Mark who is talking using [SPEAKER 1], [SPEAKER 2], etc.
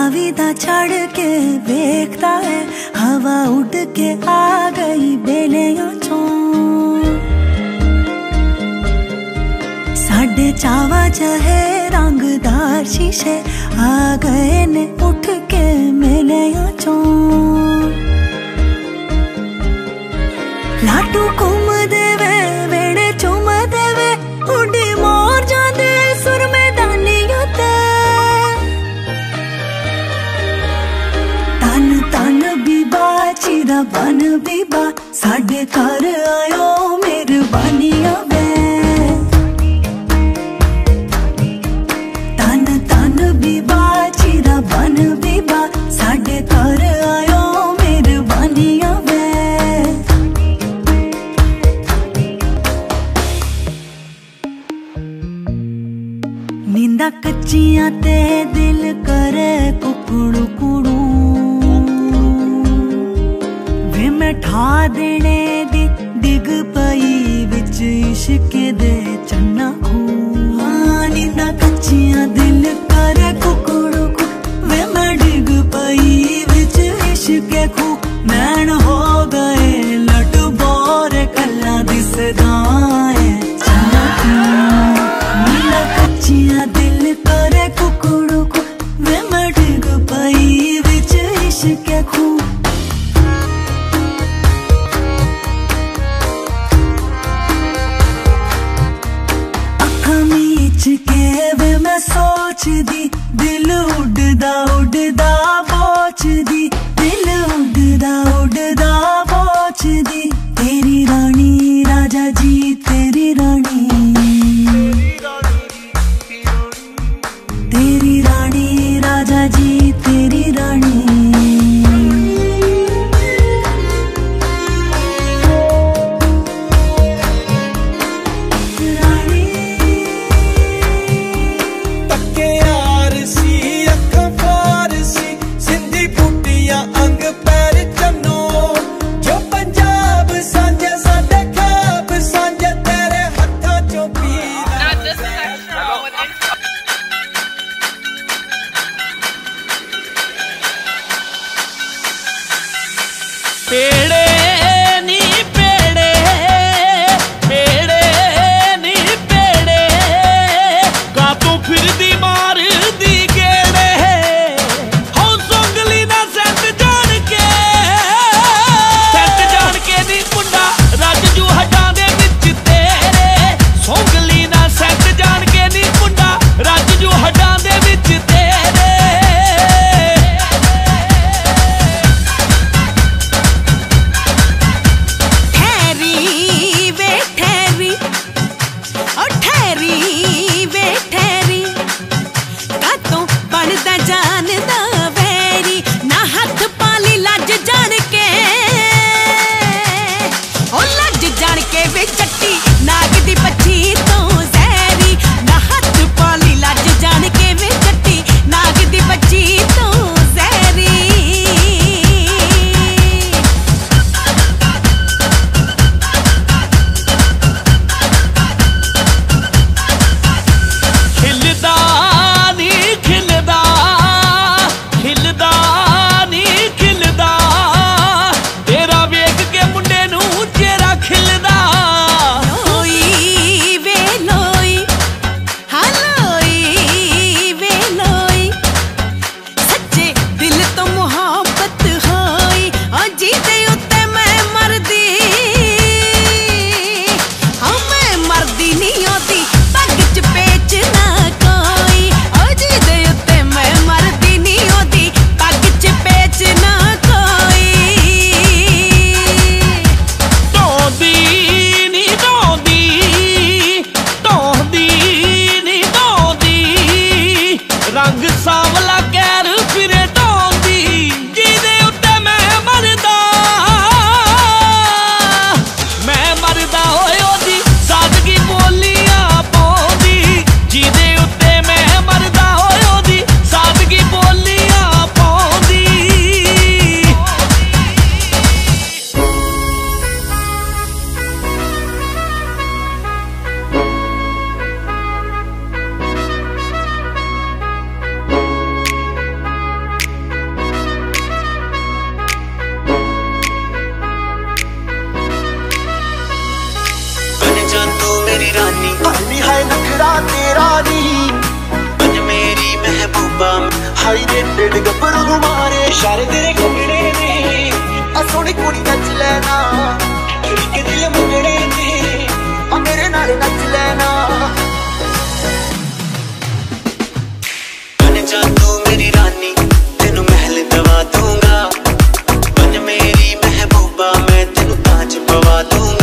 [SPEAKER 1] दा छड़ के वेखता है, हवा उड़ के आ गई बेलियां चों। साडे चावा चहे रंगदार शीशे आ गए ने उठ के मेलियां चों। लाटू घूम देवे वेड़े चुम देवे, उड़ी मोर जांदे सुर मैदानियां ते। तन तन बीबा चीरा बन बीबा, साडे घर आयो मेहरबानियां वे। तन तन बीबा चीरा बन बीबा, साडे घर आयो मेहरबानियां वे। नींदा कच्चियां ते दिल करे कुकड़ू कुड़ू, वे मैं ठा देने दी डिग पई विच इश्क दे चन्ना खू। नींदा कच्चियां दिल करे कुकड़ू कू, वे मैं डिग पई विच इश्क खू। नैन हो गए लट बोरे कल्ला दिसदाए चन्ना खू। नींदा कच्चियां दिल करे कुकड़ू कू, वे मैं डिग पई विच इश्क खू। के वे मैं सोचदी, दिल उड़दा उड़दा बोचदी, दिल उड़दा उड़दा बोचदी। तेरी रानी राजा जी तेरी रानी, तेरी रानी राजा जी तेरी रानी।
[SPEAKER 2] ढिड गब्बरू मारे इशारे तेरे कंगने ने आ सोहनी कुड़ी नच लेना खिड़के दिल मंगने ने आ मेरे नाल नच लेना बन जा तू मेरी रानी तेनू महल दवा दूंगा बन मेरी महबूबा मैं तेनू ताज पवा दूंगा